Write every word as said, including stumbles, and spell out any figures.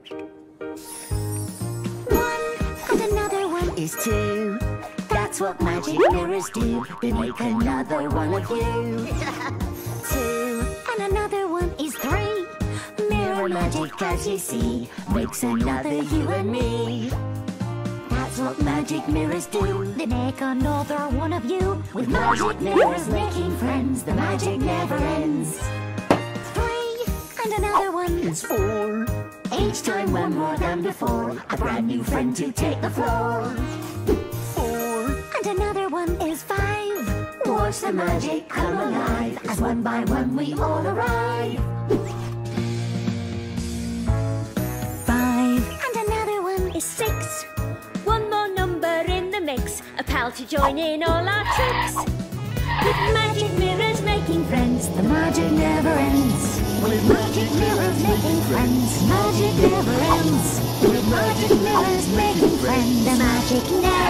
One and another one is two. That's what magic mirrors do. They make another one of you. Two and another one is three. Mirror magic, as you see, makes another you and me. That's what magic mirrors do. They make another one of you. With magic mirrors making friends, the magic never ends. Three and another one is four. Each time one more than before, a brand new friend to take the floor. Four and another one is five. Watch the magic come alive as one by one we all arrive. Five and another one is six. One more number in the mix, a pal to join in all our tricks. With magic mirrors making friends, the magic never ends. With magic mirrors making friends, magic never ends. With magic mirrors making friends, the magic never ends.